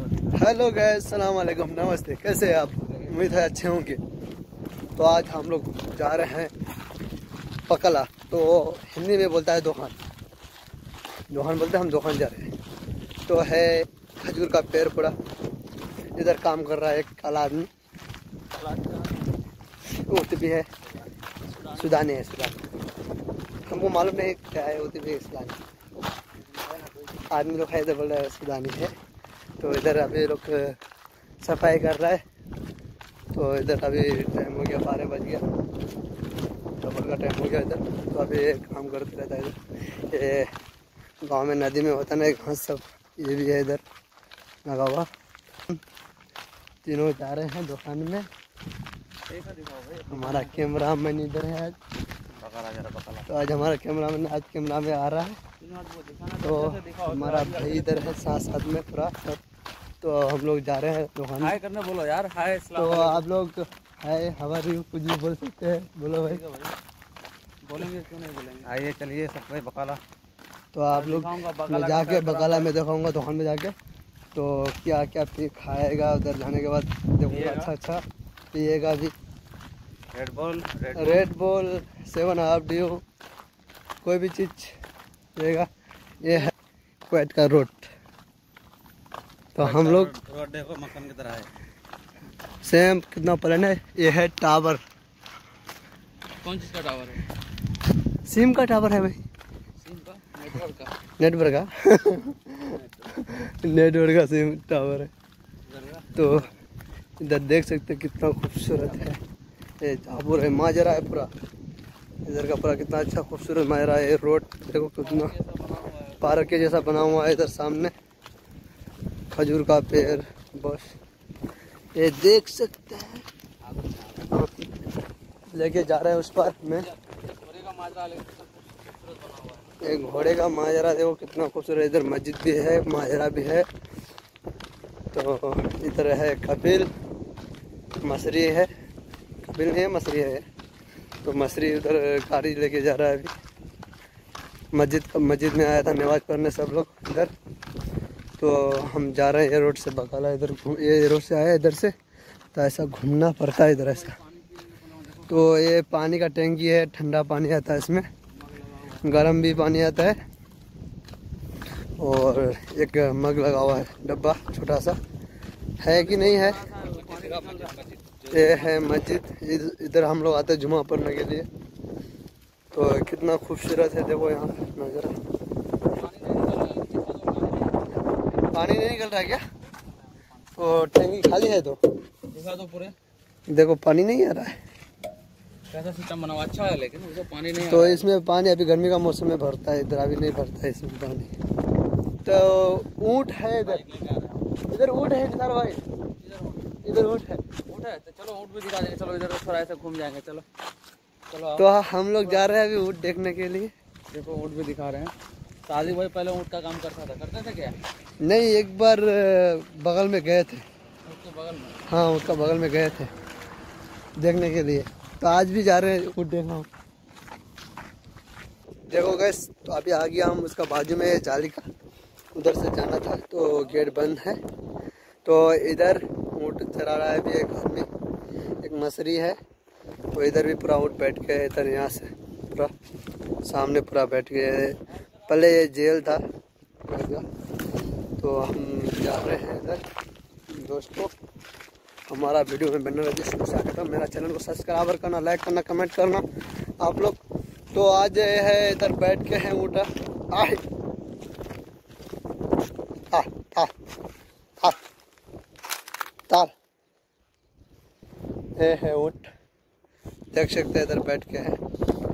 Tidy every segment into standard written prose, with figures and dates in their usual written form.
Hello guys, सलाम वालेकुम, नमस्ते। कैसे हैं आप? उम्मीद है अच्छे होंगे। तो आज हम लोग जा रहे हैं पकला, तो हिंदी में बोलता है दोहान। दोहान बोलते हैं, हम दोहान जा रहे हैं। तो है खजूर का पेड़ पूरा, इधर काम कर रहा है एक काला आदमी, ऊँट भी है, सुदानी है। सुदानी हमको मालूम नहीं क्या है, ऊँट भी है, सुदानी आदमी लोग है, इधर बोल रहा है सुदानी है। तो इधर अभी लोग सफाई कर रहा है। तो इधर अभी टाइम हो गया, 12 बज गया, दोपहर का टाइम हो गया इधर। तो अभी काम करते रहता है इधर। ये गांव में नदी में होता ना घास सब, ये भी है इधर लगा हुआ। तीनों जा रहे हैं दुकान में। हमारा कैमरा मैन इधर है आज। तो आज हमारा कैमरा मैन आज कैमरा में आ रहा है। तो हमारा भाई इधर है साथ साथ में पूरा सब। तो हम लोग जा रहे हैं दुकान। हाय करना बोलो यार, हाय। तो आप लोग हाय, हाउ यू कुछ भी बोल सकते हैं, बोलो भाई। बोलेंगे क्यों नहीं बोलेंगे। आइए चलिए सब भाई बकाला। तो आप लोग मैं जाके बकाला में दिखाऊंगा दुकान में जाके। तो क्या क्या खाएगा उधर जाने के बाद देखूंगा। अच्छा पिएगा भी। रेड बुल 7 हाफ ड्यू, कोई भी चीज़ पिएगा। ये है क्वेट का रोड। तो हम लोग रोड देखो मक्खन की तरह है, सेम कितना प्लान है। ये है टावर। कौन चीज़ का टावर है? सिम का टावर है भाई, सिम का, नेटवर्क का। नेटवर्क का सिम टावर है। तो इधर देख सकते कितना खूबसूरत है। ये झाबुर है, माजरा है पूरा इधर का पूरा। कितना अच्छा खूबसूरत माजरा है। रोड देखो कितना पार्क के जैसा बना हुआ है इधर सामने। खजूर का पेड़ बस ये देख सकते हैं। लेके जा रहे हैं उस पार में। एक घोड़े का माजरा देखो कितना खूबसूरत। इधर मस्जिद भी है, माजरा भी है। तो इधर है कपिल, मछली है, कपिल नहीं है मछली है। तो मछली उधर गाड़ी लेके जा रहा है अभी। मस्जिद में आया था नमाज पढ़ने सब लोग इधर। तो हम जा रहे हैं ये रोड से बकाला। इधर ये रोड से आया इधर से, तो ऐसा घूमना पड़ता है इधर ऐसा। तो ये पानी का टैंकी है, ठंडा पानी आता है इसमें, गर्म भी पानी आता है। और एक मग लगा हुआ है, डब्बा छोटा सा है कि नहीं है। ये है मस्जिद, इधर हम लोग आते हैं जुमा पढ़ने के लिए। तो कितना खूबसूरत है देखो यहाँ नज़ारा। पानी नहीं निकल रहा है क्या? तो टैंकी खाली है तो दिखा दो पूरे। देखो पानी नहीं आ रहा है। कैसा सिस्टम बना हुआ अच्छा है, लेकिन उसमें पानी नहीं तो इसमें पानी अभी गर्मी का मौसम में भरता है, इधर अभी नहीं भरता है इसमें पानी। तो ऊँट है इधर, इधर ऊँट है किधर भाई? इधर ऊँट है। ऊँट है तो चलो ऊँट भी दिखा देंगे। चलो इधर थोड़ा ऐसे घूम जाएंगे। चलो चलो तो हम लोग जा रहे हैं अभी ऊँट देखने के लिए। देखो ऊँट भी दिखा रहे हैं। सादी भाई पहले ऊँट का काम करते थे क्या? नहीं, एक बार बगल में गए थे। उसके बगल में? हाँ, उसका बगल में गए थे देखने के लिए। तो आज भी जा रहे हैं ऊँट देखना। देखो गैस, तो अभी आ गया हम उसका बाजू में जाली का, उधर से जाना था तो गेट बंद है। तो इधर ऊँट चरा रहा है अभी एक आदमी, एक मछली है। तो इधर भी पूरा ऊँट बैठ के इधर यहाँ से पूरा सामने पूरा बैठ गए। पहले ये जेल था। तो हम जा रहे हैं इधर। दोस्तों हमारा वीडियो में बनने लगे शुरू से। मेरा चैनल को सब्सक्राइब करना, लाइक करना, कमेंट करना आप लोग। तो आज है इधर बैठ के हैं ऊँट। ये है ऊँट, देख सकते हैं इधर बैठ के हैं।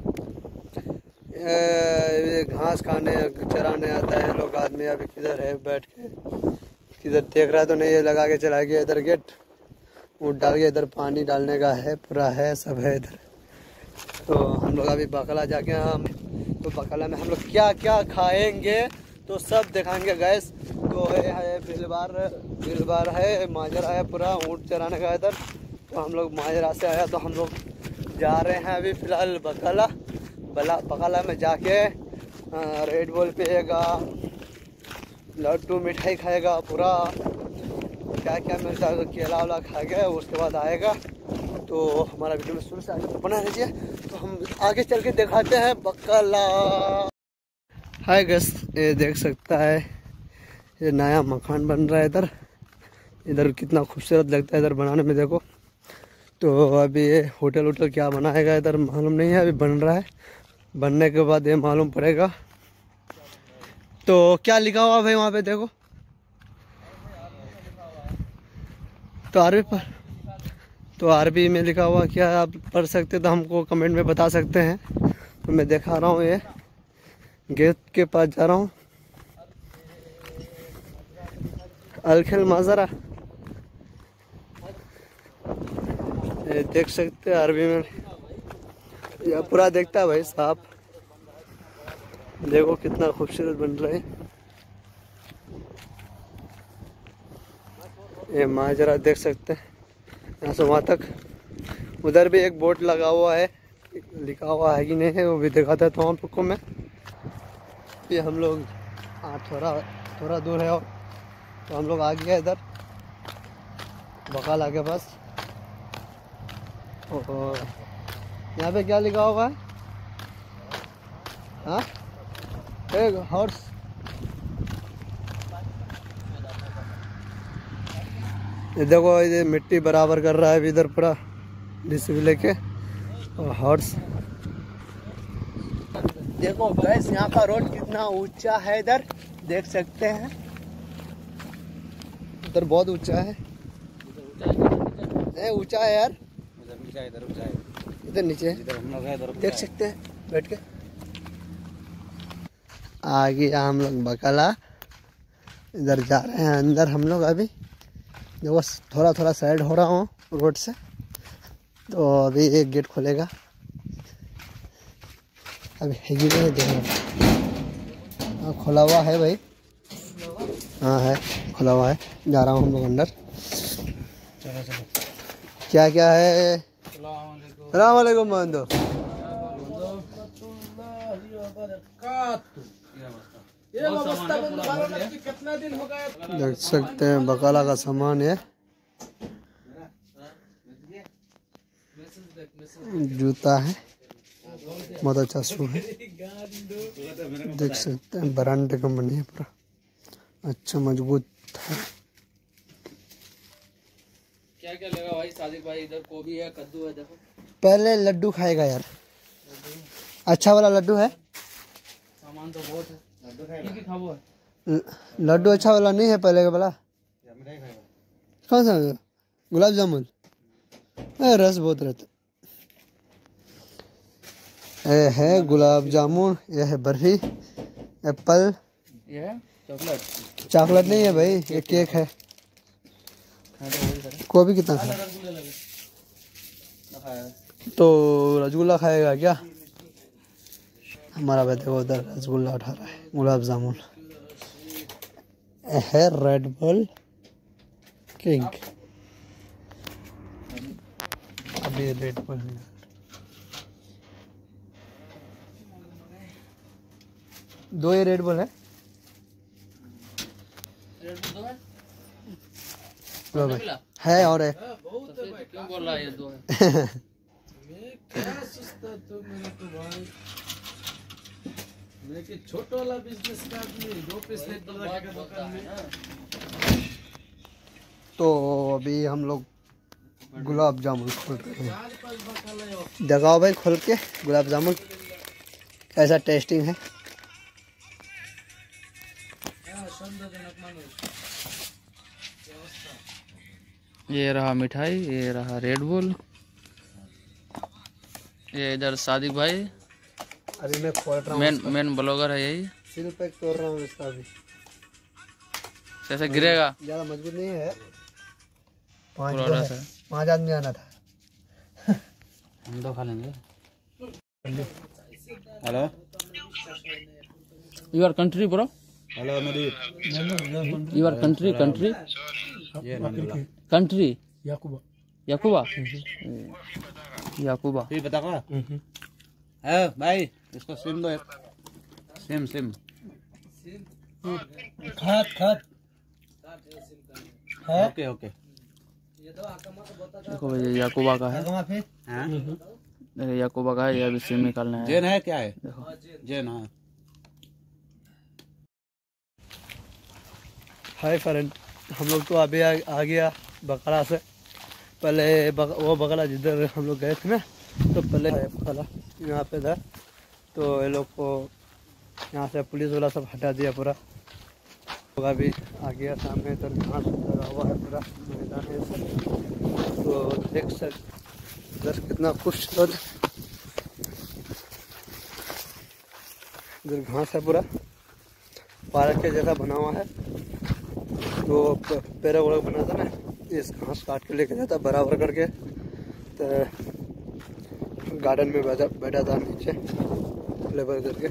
ये घास खाने चराने आता है लोग आदमी। अभी किधर है बैठ के, किधर देख रहा है तो नहीं। ये लगा के चला गया इधर गेट, ऊँट डाल के। इधर पानी डालने का है पूरा, है सब है इधर। तो हम लोग अभी बकाला जाके तो बकाला में हम लोग क्या क्या खाएंगे तो सब दिखाएंगे गैस। तो है बिलबार है, माजरा है पूरा ऊँट चराने का इधर। तो हम लोग माजरा से आया, तो हम लोग जा रहे हैं अभी फ़िलहाल बकाला में जाके रेड बुल पिएगा, लड्डू मिठाई खाएगा पूरा। क्या क्या मिलता है, तो केला वेला खा गया, उसके बाद आएगा। तो हमारा वीडियो में शुरू से आगे तो बना रहिए। तो हम आगे चल के दिखाते हैं बकला। हाय गस, ये देख सकता है, ये नया मकान बन रहा है इधर। इधर कितना खूबसूरत लगता है इधर बनाने में, देखो। तो अभी ये होटल वोटल क्या बनाएगा इधर मालूम नहीं है, अभी बन रहा है। बनने के बाद ये मालूम पड़ेगा। तो क्या लिखा हुआ भाई वहाँ पे, देखो। तो अरबी पर, तो अरबी में लिखा हुआ क्या आप पढ़ सकते तो हमको कमेंट में बता सकते हैं। तो मैं दिखा रहा हूँ, ये गेट के पास जा रहा हूँ। अलखेल माजरा, ये देख सकते हैं अरबी में। यह पूरा देखता है भाई साहब, देखो कितना खूबसूरत बन रहा है ये माजरा, देख सकते हैं यहाँ से वहाँ तक। उधर भी एक बोर्ड लगा हुआ है, लिखा हुआ है कि नहीं है वो भी दिखाता है तो आपको मैं। ये हम लोग थोड़ा दूर है और तो हम लोग आ गया इधर बकाला के पास। ओहो, यहाँ पे क्या लिखा हुआ है? हाँ, एक हॉर्स। ये देखो, ये मिट्टी बराबर कर रहा है अभी इधर पूरा डिस्प्ले लेके। और हॉर्स देखो गैस, यहाँ का रोड कितना ऊंचा है इधर, देख सकते हैं। इधर बहुत ऊंचा है, ऊंचा है यार। इधर ऊंचा है, इधर नीचे है, देख सकते हैं बैठ के। आ गया हम लोग बकाला, इधर जा रहे हैं अंदर हम लोग अभी। देखो थोड़ा साइड हो रहा हूँ रोड से, तो अभी एक गेट खुलेगा। अभी हैगी नहीं, देखो। हाँ खुला हुआ है भाई, हाँ है खुला हुआ है। जा रहा हूँ हम लोग अंदर। चलो क्या क्या है? सलाम वालेकुम बंदो। देख सकते हैं बकाला का सामान है, जूता है, बहुत अच्छा शू है। देख सकते हैं ब्रांड का बनी है पूरा, अच्छा मजबूत है। क्या क्या लेगा भाई सादिक भाई? इधर गोभी है, कद्दू है, देखो। पहले लड्डू खाएगा यार, अच्छा वाला लड्डू है। सामान तो बहुत है, लड्डू खाओ है। लड्डू अच्छा वाला नहीं है पहले का वाला? कौन सा? गुलाब जामुन, रस बहुत रहता है गुलाब जामुन। यह है बर्फी, एप्पल, ये है चॉकलेट। चॉकलेट नहीं है भाई, ये केक है। गोभी कितना खा? तो रसगुल्ला खाएगा क्या? हमारा बेटे को उधर रसगुल्ला उठा रहा है। गुलाब जामुन है, रेड बुल किंग। अभी रेड बुल दो ही रेड बुल है। है और है, क्यों बोल रहा है ये दो है? छोटा वाला बिजनेस का आदमी 2 पीस दुकान में। तो अभी हम लोग गुलाब जामुन खोल रहे हैं। दिखाओ भाई खोल के गुलाब जामुन कैसा टेस्टिंग है। ये रहा मिठाई, ये रहा रेड बुल, ये इधर सादिक भाई अभी मैं खोल रहा हूँ। मेन ब्लॉगर है यही। सील पैक तोड़ रहा हूँ इसका अभी। कैसे गिरेगा? ज़्यादा मजबूत नहीं है, है। 5 आदमी आना था। हम दो खा लेंगे। Hello, your country bro? Hello मेरी योर कंट्री याकूबा फिर बता का है भाई, इसको सिम दो, एक सिम खात है। Okay okay. देखो भैया याकूबा का है, हाँ? देखो याकूबा का है, ये अभी सिम निकालना है। जैन है क्या है? देखो जैन हाँ। हाय फ्रेंड, हम लोग तो अभी आ गया बकरा से। पहले वो बकरा जिधर हम लोग गए थे ना, तो पहले बकरा यहाँ पे था, तो ये लोग को यहाँ से पुलिस वाला सब हटा दिया पूरा। लोग अभी आ गया सामने, इधर घास लगा हुआ है, पूरा मैदान है सब। तो देख सक इधर कितना खूबसूरत इधर घास है, पूरा पार्क के जैसा बना हुआ है। तो पेड़ वगैरह बना था ना, इस घास काट के लेके जाता बराबर करके, तो गार्डन में बैठा था नीचे लेबर करके।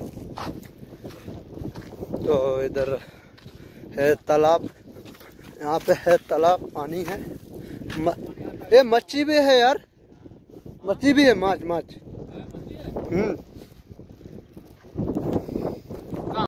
तो इधर है तालाब, यहाँ पे है तालाब, पानी है, ये मच्छी भी है यार, मच्छी भी है, माछ।